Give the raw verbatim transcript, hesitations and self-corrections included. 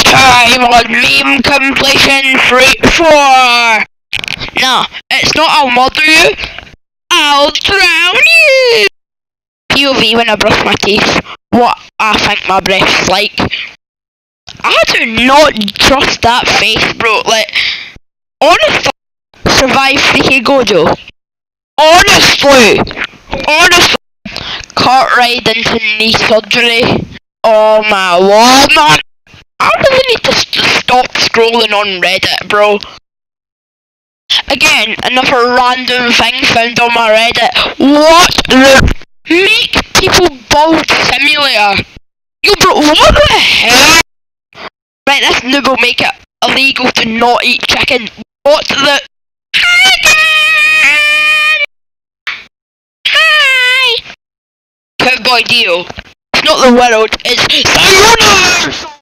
time on meme compilation three four. No, it's not I'll murder you, I'll drown you. P O V when I brush my teeth, what I think my breath's like. I do not trust that face, bro. Like, honestly, survive freaky Gojo. Honestly, honestly, caught right into knee surgery. Oh my lord, man. I really need to st stop scrolling on Reddit, bro. Again, another random thing found on my Reddit. What the? Make people bald simulator. Yo, bro, what the hell? Right, this noob will make it illegal to not eat chicken. What the? Hi again! Hi! Cowboy deal. It's not the world, it's Sayonara!